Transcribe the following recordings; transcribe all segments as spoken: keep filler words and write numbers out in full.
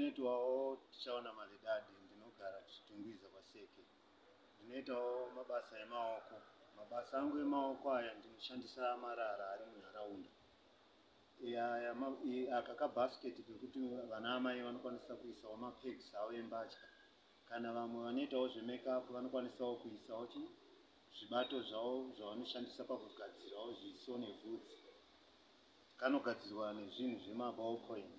ndinoitwawo tichaona maledadi ndinogara kuchitungwiza kwaseke. Ndinoitawo mabasa emaoko. Mabasa angu emaoko aya ndinoshandisa marara ari munharaunda. Aka kabhasiketi kekuti vana amai vanokwanisa kuisawo mapegs avo embatya. Kana vamwe vanoitawo zvemekapu vanokwanisawo kuisawo zvibato zvavo zvavanoshandisa pakugadzirawo zviso nevhudzi. Kanogadzirwa nezvinhu zvemaballpoint.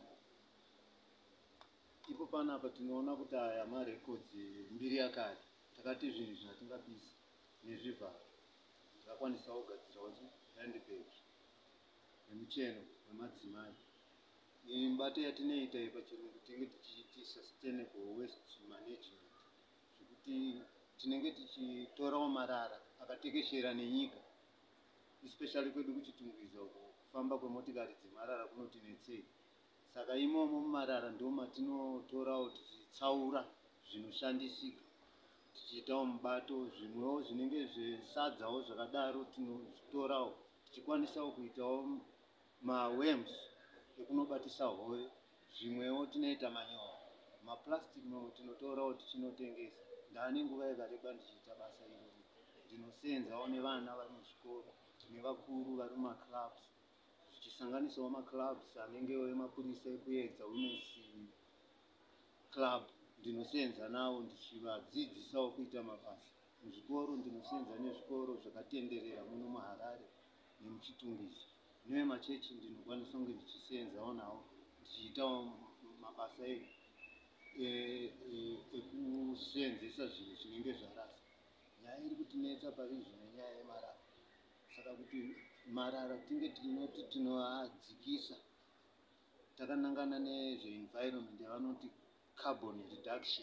Ipo panapa tinoona kuti aya marekodzi mbiri yakare. Takati zvinhu zvatingapisa nezvivharo. Takakwanisawo kugadzirawo handbag nemucheno wemadzimai. Iyi mibato yatinoita pachirungu tinenge tichiti sustainable waste management. Zvekuti tinenge tichitorawo marara akatekeshera nenyika. Especially kwedu kuchitungwiza kufamba kwemotikari dzemarara kunotinetsei. Saka imomo mumarara ndimo matinotorawo tichitsaura zvinoshandisika. Tichiitawo mubato zvimwewo zvinenge zvesadzawo zvakadaro tinozvitorawo tichikwanisawo kuitawo maworms ekunobatisa hove. Zvimwewo tinoita manyowa. Maplastic mamwe tinotorawo tichinotengesa. Ndane nguva yakareba ndichiita basa iroro. Ndinosenzawo nevana vari muzvikoro nevakuru vari mumaclubs. Tichisanganisawo maclubs anenge emapurisa ekuedza women's club. Ndinosenza nawo ndichivadzidzisawo kuita mabasa. Muzvikoro ndinosenza nezvikoro zvakatenderera muno muHarare nemuchitungwiza. Nevemachechi ndinokwanisa kunge ndichisenzawo nawo ndichiitawo mabasa ekusenzesa zvinhu zvinenge zvarasa. Nyaya iri kutinetsa pari zvino nyaya yemarara. Saka kuti marara tinge tinoti tinoadzikisa takanangana nezveenvironment yavanoti carbon reduction.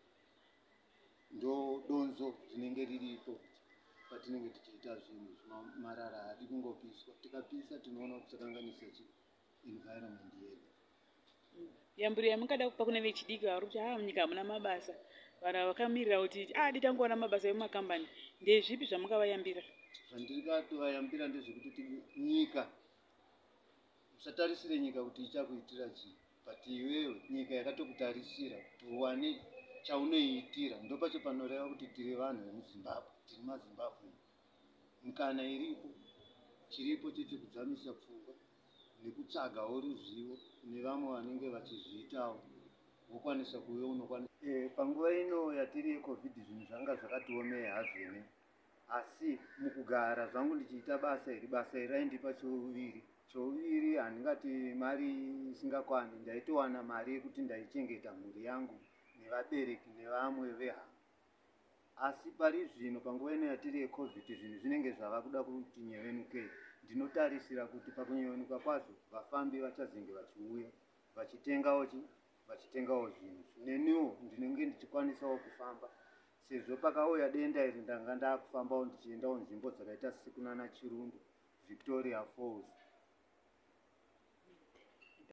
Ndo donzo rinenge riripo patinenge tichiita zvinhu. Marara haadi kungopiswa. Tikapisa tinoona kuti takanganisa environment yedu. Yambiro yamungada kupa kune vechidiki vari kuti haa munyika hamuna mabasa. Vanhu vakamirira kuti ah dai tangowana mabasa emumakambani. Ndezvipi zvamungavayambira? Zvandiri katovayambira ndezvekuti nyika musatarisire nyika kuti ichakuitira chii. But iwewe nyika yakatokutarisira kuti uwane chaunoiitira. Ndopacho panoreva kuti tiri vanhu vemuZimbabwe, tiri maZimbabwe. Mukana iripo, chiripo chechikudzamisa pfungwa nekutsvagawo ruzivo kune vamwe vanenge vachizviitawo. Wokwanisa kuve unokwanisa. Eh, panguva ino yatiri yeCovid zvinhu zvanga zvakatiomei hazvene. Asi mukugara zvangu ndichiita basa iri, basa iri raindipa chouviri. Chouviri handingati mari isingakwani. Ndaitowana mari yekuti ndaichengeta mhuri yangu nevabereki nevamwe vehama. Asi pari zvino panguva ino yatiri yeCovid zvinhu zvinenge zvava kuda kuti nyevenukei. Ndinotarisira kuti pakunyevenuka kwazvo vafambi vachazenge vachiuya vachitengawo chi vachitengawo zvinhu. Neniwo ndinenge ndichikwanisawo kufamba. Sezvo pakauya denda iri ndanga ndakufambawo ndichiendawo nzvimbo dzakaita sekunana Chirundu, Victoria Falls,